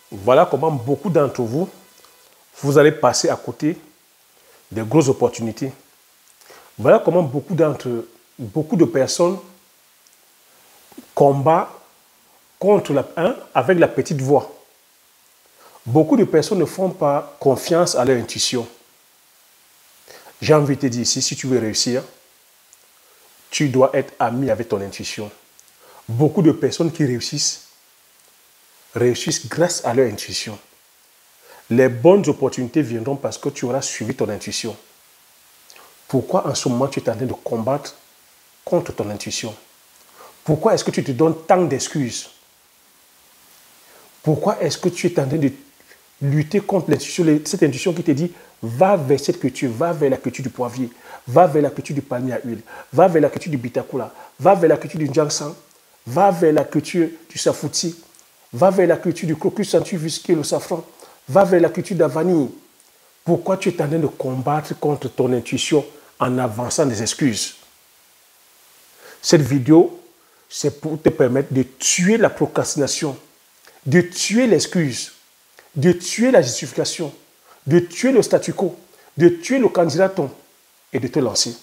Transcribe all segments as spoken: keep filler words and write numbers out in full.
Voilà comment beaucoup d'entre vous, vous allez passer à côté des grosses opportunités. Voilà comment beaucoup d'entre beaucoup de personnes combattent contre la, hein, avec la petite voix. Beaucoup de personnes ne font pas confiance à leur intuition. J'ai envie de te dire ici, si tu veux réussir, tu dois être ami avec ton intuition. Beaucoup de personnes qui réussissent, réussissent grâce à leur intuition. Les bonnes opportunités viendront parce que tu auras suivi ton intuition. Pourquoi en ce moment tu es en train de combattre contre ton intuition? Pourquoi est-ce que tu te donnes tant d'excuses? Pourquoi est-ce que tu es en train de lutter contre l'intuition, cette intuition qui te dit va vers cette culture, va vers la culture du poivrier, va vers la culture du palmier à huile, va vers la culture du bitakula, va vers la culture du njangsan, va vers la culture du safouti, va vers la culture du crocus centrifusqué, le safran, va vers la culture de la vanille. Pourquoi tu es en train de combattre contre ton intuition en avançant des excuses? Cette vidéo, c'est pour te permettre de tuer la procrastination, de tuer l'excuse, de tuer la justification, de tuer le statu quo, de tuer le candidaton et de te lancer.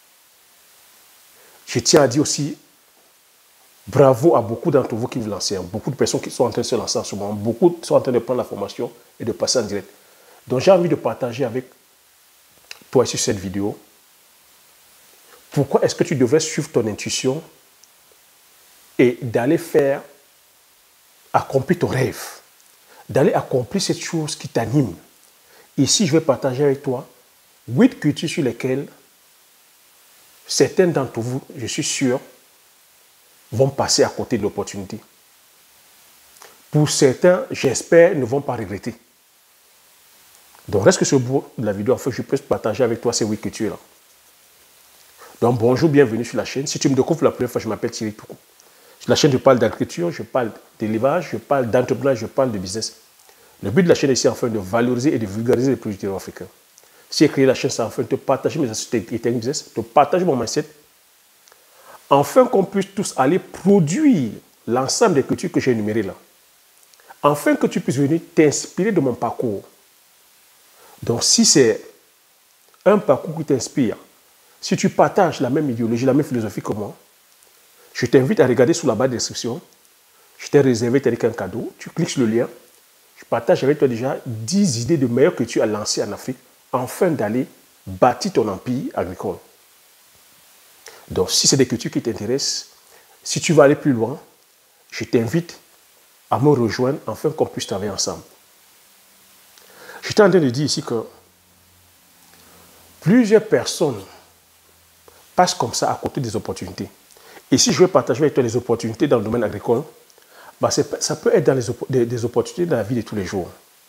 Je tiens à dire aussi bravo à beaucoup d'entre vous qui vous lancez, beaucoup de personnes qui sont en train de se lancer en ce moment, beaucoup sont en train de prendre la formation et de passer en direct. Donc j'ai envie de partager avec toi sur cette vidéo pourquoi est-ce que tu devrais suivre ton intuition et d'aller faire, accomplir ton rêve, d'aller accomplir cette chose qui t'anime. Ici, je vais partager avec toi huit cultures sur lesquelles certains d'entre vous, je suis sûr, vont passer à côté de l'opportunité. Pour certains, j'espère, ne vont pas regretter. Donc, reste que ce bout de la vidéo, afin que je puisse partager avec toi ces huit cultures-là. Donc, bonjour, bienvenue sur la chaîne. Si tu me découvres la première fois, je m'appelle Thierry Toukou. Sur la chaîne, je parle d'agriculture, je parle d'élevage, je parle d'entrepreneuriat, je parle de business. Le but de la chaîne est ici, enfin, de valoriser et de vulgariser les produits africains. Si j'ai créé la chaîne, c'est enfin de te partager mes astuces et techniques business, de partager mon mindset, afin qu'on puisse tous aller produire l'ensemble des cultures que j'ai énumérées là. Afin que tu puisses venir t'inspirer de mon parcours. Donc, si c'est un parcours qui t'inspire, si tu partages la même idéologie, la même philosophie que moi, je t'invite à regarder sous la barre de description. Je t'ai réservé tel qu'un cadeau. Tu cliques sur le lien. Je partage avec toi déjà dix idées de meilleures cultures à lancer en Afrique afin d'aller bâtir ton empire agricole. Donc, si c'est des cultures qui t'intéressent, si tu vas aller plus loin, je t'invite à me rejoindre afin qu'on puisse travailler ensemble. Je suis en train de dire ici que plusieurs personnes passent comme ça à côté des opportunités. Et si je veux partager avec toi les opportunités dans le domaine agricole, bah ça peut être dans les op des, des opportunités dans la vie de tous les jours.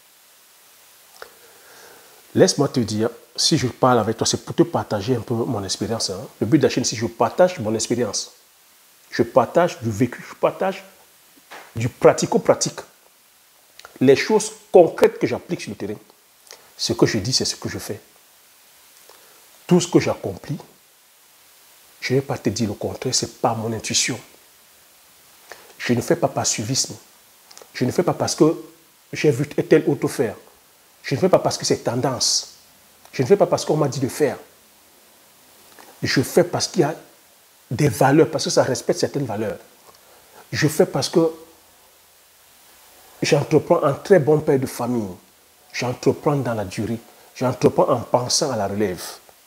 Laisse-moi te dire, si je parle avec toi, c'est pour te partager un peu mon expérience. Hein. Le but de la chaîne, c'est que je partage mon expérience. Je partage du vécu, je partage du pratico-pratique. Les choses concrètes que j'applique sur le terrain. Ce que je dis, c'est ce que je fais. Tout ce que j'accomplis, je ne vais pas te dire le contraire, ce n'est pas mon intuition. Je ne fais pas par suivisme. Je ne fais pas parce que j'ai vu tel autre faire. Je ne fais pas parce que c'est tendance. Je ne fais pas parce qu'on m'a dit de faire. Je fais parce qu'il y a des valeurs, parce que ça respecte certaines valeurs. Je fais parce que j'entreprends un très bon père de famille. J'entreprends dans la durée. J'entreprends en pensant à la relève.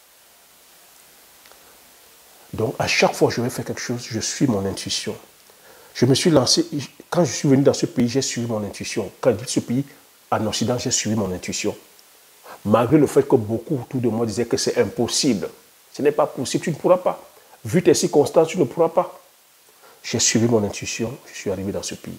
Donc, à chaque fois que je vais faire quelque chose, je suis mon intuition. Je me suis lancé, quand je suis venu dans ce pays, j'ai suivi mon intuition. Quand je dis ce pays, en Occident, j'ai suivi mon intuition. Malgré le fait que beaucoup autour de moi disaient que c'est impossible. Ce n'est pas possible, tu ne pourras pas. Vu tes circonstances, tu ne pourras pas. J'ai suivi mon intuition, je suis arrivé dans ce pays.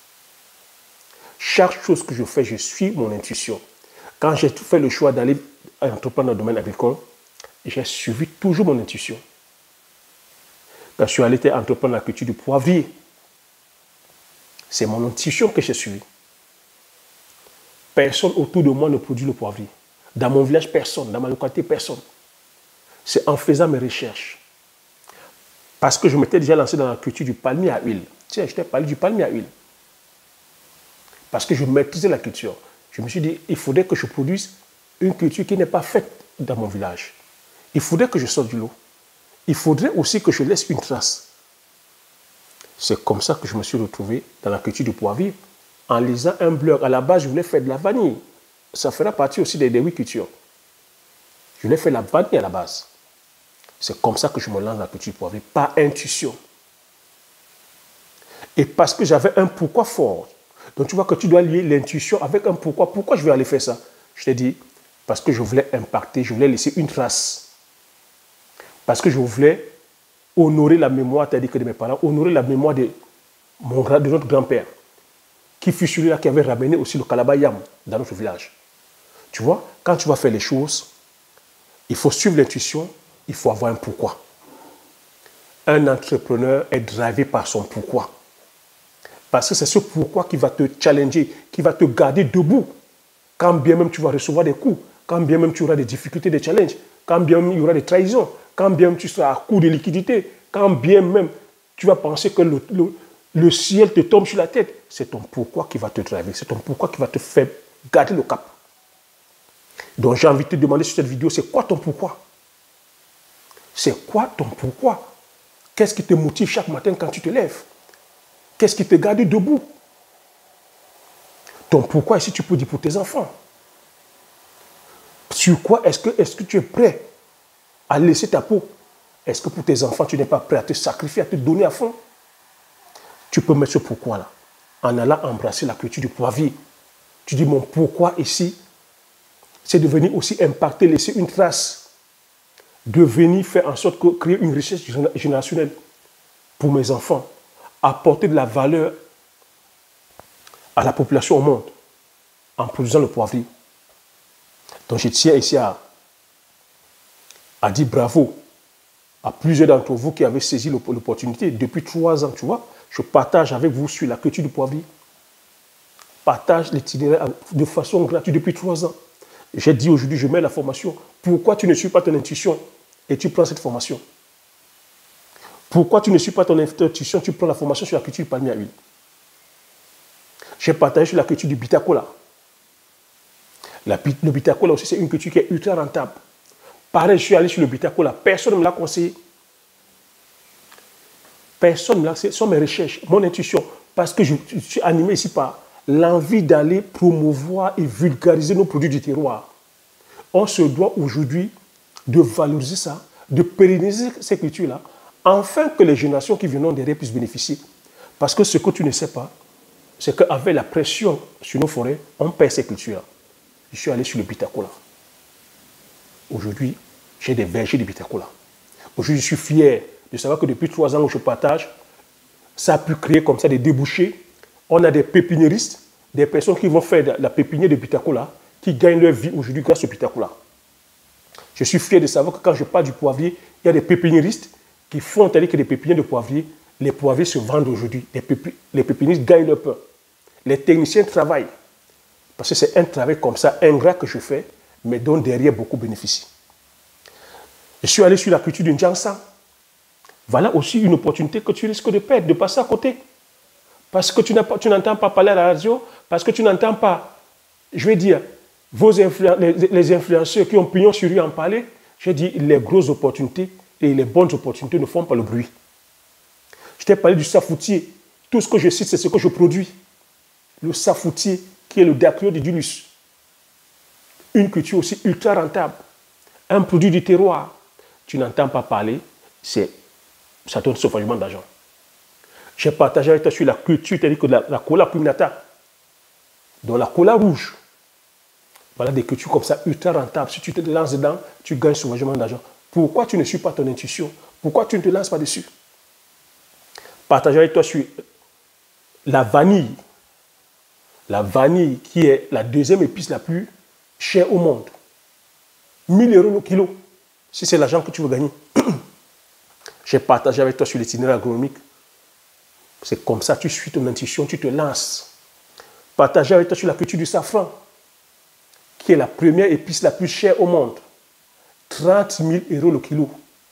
Chaque chose que je fais, je suis mon intuition. Quand j'ai fait le choix d'aller entreprendre dans le domaine agricole, j'ai suivi toujours mon intuition. Quand je suis allé entreprendre la culture du poivrier, c'est mon intuition que j'ai suivie. Personne autour de moi ne produit le poivrier. Dans mon village, personne. Dans ma localité, personne. C'est en faisant mes recherches. Parce que je m'étais déjà lancé dans la culture du palmier à huile. Tu sais, je t'ai parlé du palmier à huile. Parce que je maîtrisais la culture. Je me suis dit, il faudrait que je produise une culture qui n'est pas faite dans mon village. Il faudrait que je sorte du lot. Il faudrait aussi que je laisse une trace. C'est comme ça que je me suis retrouvé dans la culture du poivrier. En lisant un blog, à la base, je voulais faire de la vanille. Ça fera partie aussi des, des huit cultures. Je voulais faire de la vanille à la base. C'est comme ça que je me lance dans la culture du poivrier, par intuition. Et parce que j'avais un pourquoi fort. Donc tu vois que tu dois lier l'intuition avec un pourquoi. Pourquoi je vais aller faire ça? Je t'ai dit, parce que je voulais impacter, je voulais laisser une trace. Parce que je voulais honorer la mémoire, c'est-à-dire que de mes parents, honorer la mémoire de, mon, de notre grand-père, qui fut celui-là qui avait ramené aussi le Kalabayam dans notre village. Tu vois, quand tu vas faire les choses, il faut suivre l'intuition, il faut avoir un pourquoi. Un entrepreneur est drivé par son pourquoi. Parce que c'est ce pourquoi qui va te challenger, qui va te garder debout. Quand bien même tu vas recevoir des coups, quand bien même tu auras des difficultés, des challenges, quand bien même il y aura des trahisons, quand bien même tu seras à court de liquidité, quand bien même tu vas penser que le, le, le ciel te tombe sur la tête, c'est ton pourquoi qui va te driver, c'est ton pourquoi qui va te faire garder le cap. Donc j'ai envie de te demander sur cette vidéo, c'est quoi ton pourquoi? C'est quoi ton pourquoi? Qu'est-ce qui te motive chaque matin quand tu te lèves? Qu'est-ce qui te garde debout? Ton pourquoi ici, tu peux dire pour tes enfants. Sur quoi est-ce que, est-ce que tu es prêt à laisser ta peau? Est-ce que pour tes enfants, tu n'es pas prêt à te sacrifier, à te donner à fond? Tu peux mettre ce pourquoi-là en allant embrasser la culture du poivrier. Tu dis, mon pourquoi ici, c'est de venir aussi impacter, laisser une trace, de venir faire en sorte que créer une richesse générationnelle pour mes enfants, apporter de la valeur à la population au monde en produisant le poivrier. Donc je tiens ici à, à dire bravo à plusieurs d'entre vous qui avaient saisi l'opportunité. Depuis trois ans, tu vois, je partage avec vous sur la culture du poivrier. Partage l'itinéraire de façon gratuite depuis trois ans. J'ai dit aujourd'hui, je mets la formation. Pourquoi tu ne suis pas ton intuition et tu prends cette formation? Pourquoi tu ne suis pas ton intuition, tu prends la formation sur la culture du palmier à huile? J'ai partagé sur la culture du bitacola. La, le bitacola aussi, c'est une culture qui est ultra rentable. Pareil, je suis allé sur le bitacola. Personne ne me l'a conseillé. Personne ne me l'a conseillé. Ce sont mes recherches, mon intuition. Parce que je, je suis animé ici par l'envie d'aller promouvoir et vulgariser nos produits du terroir. On se doit aujourd'hui de valoriser ça, de pérenniser ces cultures-là, afin que les générations qui viendront derrière puissent bénéficier. Parce que ce que tu ne sais pas, c'est qu'avec la pression sur nos forêts, on perd ces cultures-là. Je suis allé sur le bitacola. Aujourd'hui, j'ai des vergers de bitacola. Aujourd'hui, je suis fier de savoir que depuis trois ans où je partage, ça a pu créer comme ça des débouchés. On a des pépiniéristes, des personnes qui vont faire de la pépinière de bitacola, qui gagnent leur vie aujourd'hui grâce au bitacola. Je suis fier de savoir que quand je parle du poivrier, il y a des pépiniéristes qui font tel que des pépinières de poivrier. Les poivriers se vendent aujourd'hui. Les, pépi les pépiniéristes gagnent leur pain. Les techniciens travaillent. Parce que c'est un travail comme ça, ingrat que je fais, mais dont derrière beaucoup bénéficient. Je suis allé sur la culture du Njansa. Voilà aussi une opportunité que tu risques de perdre, de passer à côté. Parce que tu n'entends pas parler à la radio, parce que tu n'entends pas, je vais dire, vos influen les, les influenceurs qui ont pignon sur rue en parler. J'ai dit, les grosses opportunités et les bonnes opportunités ne font pas le bruit. Je t'ai parlé du safoutier. Tout ce que je cite, c'est ce que je produis. Le safoutier, qui est le Dacryodidulus. Une culture aussi ultra rentable. Un produit du terroir. Tu n'entends pas parler, c'est ça donne sauvagement d'argent. J'ai partagé avec toi sur la culture, c'est-à-dire que la, la cola pulminata, dans la cola rouge. Voilà des cultures comme ça, ultra rentables. Si tu te lances dedans, tu gagnes sauvagement d'argent. Pourquoi tu ne suis pas ton intuition? Pourquoi tu ne te lances pas dessus? Partager avec toi sur la vanille. La vanille qui est la deuxième épice la plus chère au monde. mille euros le kilo. Si c'est l'argent que tu veux gagner. J'ai partagé avec toi sur l'itinéraire agronomique. C'est comme ça, tu suis ton intuition, tu te lances. Partager avec toi sur la culture du safran, qui est la première épice la plus chère au monde. trente mille euros le kilo.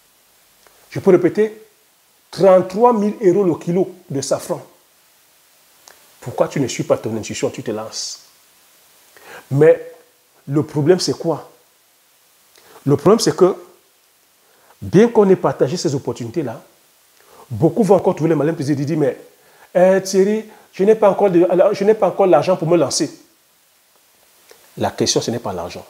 Je peux répéter, trente-trois mille euros le kilo de safran. Pourquoi tu ne suis pas ton intuition, tu te lances? Mais le problème, c'est quoi? Le problème, c'est que, bien qu'on ait partagé ces opportunités-là, beaucoup vont encore trouver le malin plaisir de dire, mais eh, Thierry, je n'ai pas encore de, je n'ai pas encore l'argent pour me lancer. La question, ce n'est pas l'argent.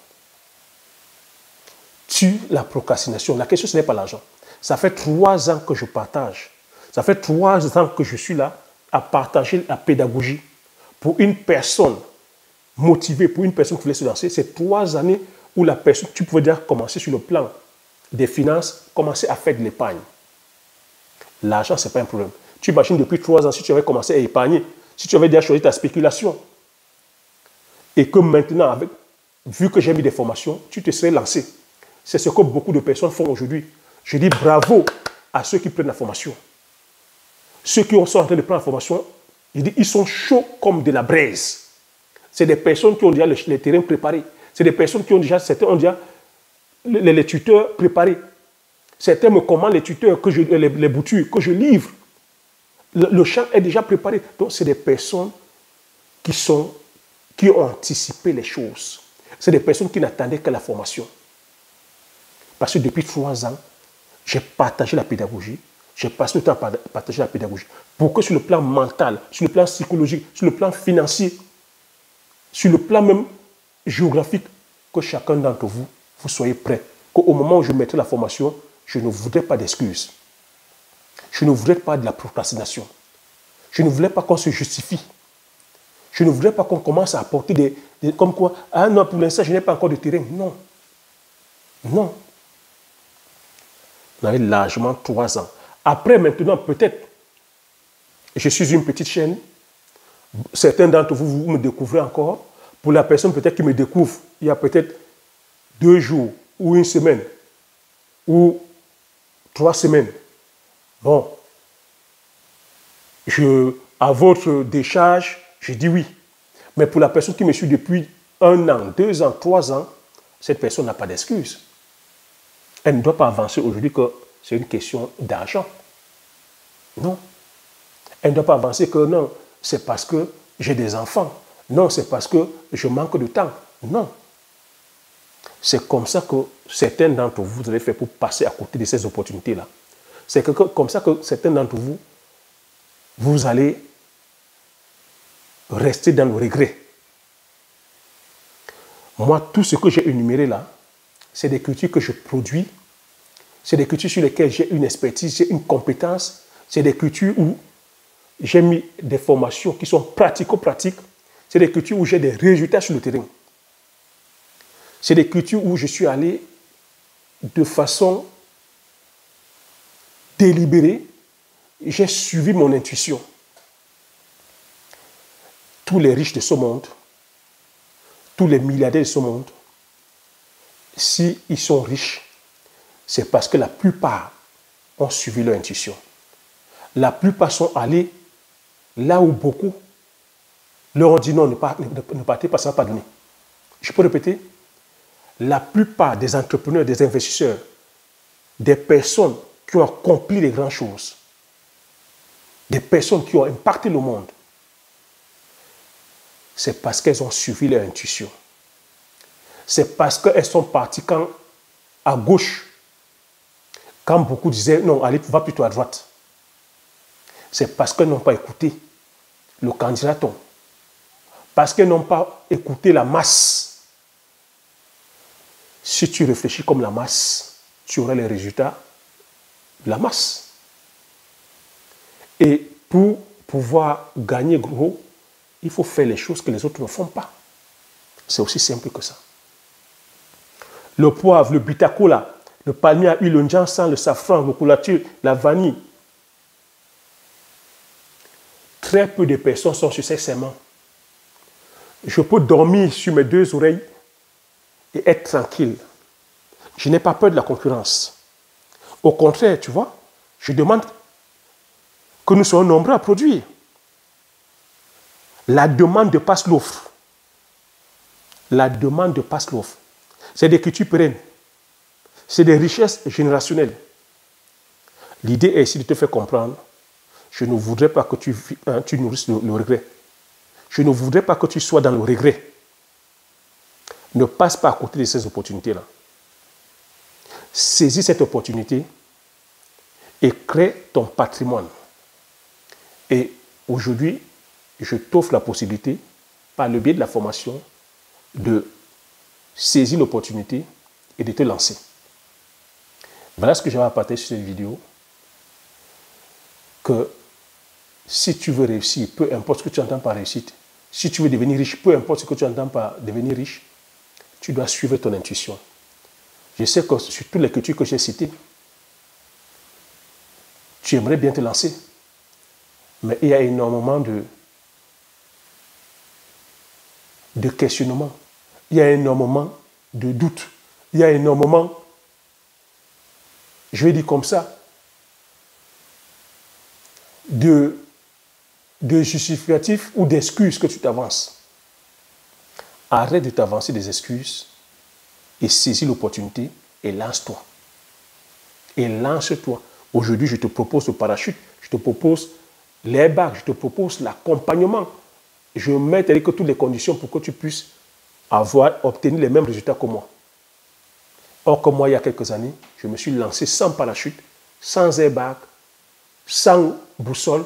Tue la procrastination. La question, ce n'est pas l'argent. Ça fait trois ans que je partage. Ça fait trois ans que je suis là à partager la pédagogie pour une personne motivée, pour une personne qui voulait se lancer. C'est trois années où la personne, tu pouvais déjà commencer sur le plan des finances, commencer à faire de l'épargne. L'argent, ce n'est pas un problème. Tu imagines depuis trois ans, si tu avais commencé à épargner, si tu avais déjà choisi ta spéculation, et que maintenant, avec, vu que j'ai mis des formations, tu te serais lancé. C'est ce que beaucoup de personnes font aujourd'hui. Je dis bravo à ceux qui prennent la formation. Ceux qui sont en train de prendre la formation, je dis, ils sont chauds comme de la braise. C'est des personnes qui ont déjà les, les terrains préparés. C'est des personnes qui ont déjà, certains ont déjà les, les tuteurs préparés. Certains me commandent les tuteurs, que je, les, les boutures que je livre. Le, le champ est déjà préparé. Donc, c'est des personnes qui, sont, qui ont anticipé les choses. C'est des personnes qui n'attendaient que la formation. Parce que depuis trois ans, j'ai partagé la pédagogie. J'ai passé le temps à partager la pédagogie. Pour que sur le plan mental, sur le plan psychologique, sur le plan financier, sur le plan même géographique, que chacun d'entre vous, vous soyez prêts. Qu'au moment où je mettrai la formation, je ne voudrais pas d'excuses. Je ne voudrais pas de la procrastination. Je ne voulais pas qu'on se justifie. Je ne voudrais pas qu'on commence à apporter des, des... Comme quoi, ah non, pour l'instant, je n'ai pas encore de terrain. Non. Non. On avait largement trois ans. Après, maintenant, peut-être, je suis une petite chaîne. Certains d'entre vous, vous me découvrez encore. Pour la personne peut-être qui me découvre, il y a peut-être deux jours ou une semaine ou trois semaines. Bon, je, à votre décharge, je dis oui. Mais pour la personne qui me suit depuis un an, deux ans, trois ans, cette personne n'a pas d'excuse. Elle ne doit pas avancer aujourd'hui que c'est une question d'argent. Non. Elle ne doit pas avancer que non, c'est parce que j'ai des enfants. Non, c'est parce que je manque de temps. Non. C'est comme ça que certains d'entre vous, vous avez fait pour passer à côté de ces opportunités-là. C'est que, comme ça que certains d'entre vous, vous allez rester dans le regret. Moi, tout ce que j'ai énuméré là, c'est des cultures que je produis, c'est des cultures sur lesquelles j'ai une expertise, j'ai une compétence, c'est des cultures où j'ai mis des formations qui sont pratico-pratiques, c'est des cultures où j'ai des résultats sur le terrain. C'est des cultures où je suis allé de façon délibérée, j'ai suivi mon intuition. Tous les riches de ce monde, tous les milliardaires de ce monde, s'ils sont riches, c'est parce que la plupart ont suivi leur intuition. La plupart sont allés là où beaucoup leur ont dit non, ne, ne, ne partez pas, ça ne va pas donner. Je peux répéter, la plupart des entrepreneurs, des investisseurs, des personnes qui ont accompli les grandes choses, des personnes qui ont impacté le monde, c'est parce qu'elles ont suivi leur intuition. C'est parce qu'elles sont parties quand, à gauche, quand beaucoup disaient non, allez, va plutôt à droite. C'est parce qu'elles n'ont pas écouté le candidaton. Parce qu'elles n'ont pas écouté la masse. Si tu réfléchis comme la masse, tu auras les résultats de la masse. Et pour pouvoir gagner gros, il faut faire les choses que les autres ne font pas. C'est aussi simple que ça. Le poivre, le bitacola, le palmier à huile, le ginseng, le safran, le coulature, la vanille. Très peu de personnes sont sur ces séments. Je peux dormir sur mes deux oreilles et être tranquille. Je n'ai pas peur de la concurrence. Au contraire, tu vois, je demande que nous soyons nombreux à produire. La demande dépasse l'offre. La demande dépasse l'offre. C'est des cultures pérennes. C'est des richesses générationnelles. L'idée est ici de te faire comprendre. Je ne voudrais pas que tu, hein, tu nourrisses le, le regret. Je ne voudrais pas que tu sois dans le regret. Ne passe pas à côté de ces opportunités-là. Saisis cette opportunité et crée ton patrimoine. Et aujourd'hui, je t'offre la possibilité, par le biais de la formation, de saisir l'opportunité et de te lancer. Voilà ce que j'avais à partager sur cette vidéo. Que si tu veux réussir, peu importe ce que tu entends par réussite, si tu veux devenir riche, peu importe ce que tu entends par devenir riche, tu dois suivre ton intuition. Je sais que sur toutes les cultures que j'ai citées, tu aimerais bien te lancer, mais il y a énormément de, de questionnements, il y a énormément de doutes, il y a énormément, je vais dire comme ça, de, de justificatifs ou d'excuses que tu t'avances. Arrête de t'avancer des excuses et saisis l'opportunité et lance-toi. Et lance-toi. Aujourd'hui, je te propose le parachute, je te propose l'airbag, je te propose l'accompagnement. Je mets que toutes les conditions pour que tu puisses avoir, obtenir les mêmes résultats que moi. Or, comme moi, il y a quelques années, je me suis lancé sans parachute, sans airbag, sans boussole.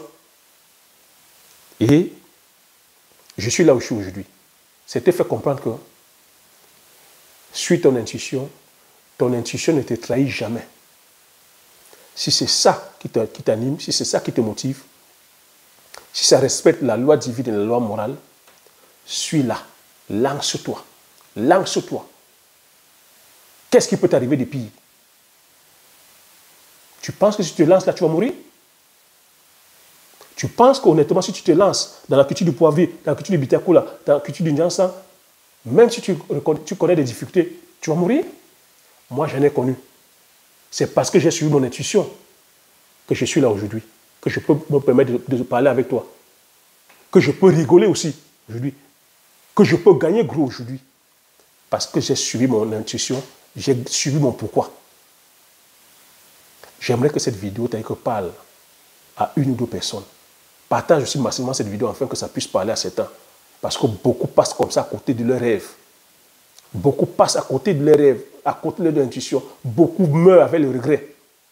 Et je suis là où je suis aujourd'hui. C'était fait comprendre que, suis ton intuition, ton intuition ne te trahit jamais. Si c'est ça qui t'anime, si c'est ça qui te motive, si ça respecte la loi divine et la loi morale, suis-la, lance-toi, lance-toi. Qu'est-ce qui peut t'arriver de pire? Tu penses que si tu te lances là, tu vas mourir? Tu penses qu'honnêtement, si tu te lances dans la culture du poivrier, dans la culture du bitakula, dans la culture du Nyansan, même si tu, tu connais des difficultés, tu vas mourir? Moi, j'en ai connu. C'est parce que j'ai suivi mon intuition que je suis là aujourd'hui, que je peux me permettre de, de parler avec toi, que je peux rigoler aussi aujourd'hui, que je peux gagner gros aujourd'hui, parce que j'ai suivi mon intuition, j'ai suivi mon pourquoi. J'aimerais que cette vidéo parle à une ou deux personnes. Partage aussi massivement cette vidéo afin que ça puisse parler à certains. Parce que beaucoup passent comme ça à côté de leurs rêves. Beaucoup passent à côté de leurs rêves, à côté de leur intuition. Beaucoup meurent avec le regret.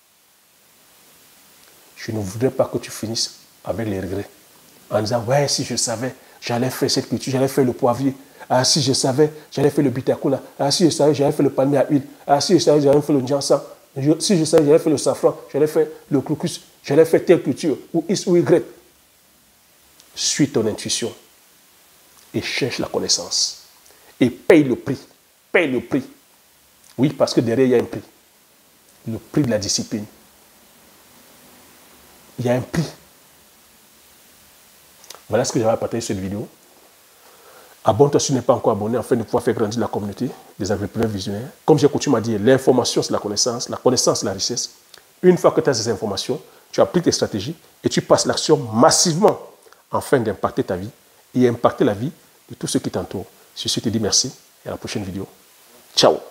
Je ne voudrais pas que tu finisses avec les regrets. En disant, ouais, si je savais, j'allais faire cette culture, j'allais faire le poivrier. Ah, si je savais, j'allais faire le bitakula. Ah, si je savais, j'allais faire le palmier à huile. Ah, si je savais, j'allais faire le nyansan. Si je savais, j'allais faire le safran. J'allais faire le crocus. J'allais faire telle culture. Ou X ou Y. Suis ton intuition. Et cherche la connaissance. Et paye le prix. Paye le prix. Oui, parce que derrière, il y a un prix. Le prix de la discipline. Il y a un prix. Voilà ce que j'avais à partager sur cette vidéo. Abonne-toi si tu n'es pas encore abonné afin de pouvoir faire grandir la communauté des entrepreneurs visionnaires. Comme j'ai coutume à dire, l'information c'est la connaissance, la connaissance c'est la richesse. Une fois que tu as ces informations, tu appliques tes stratégies et tu passes l'action massivement afin d'impacter ta vie et impacter la vie de tous ceux qui t'entourent. Sur ce, je te dis merci et à la prochaine vidéo. Ciao.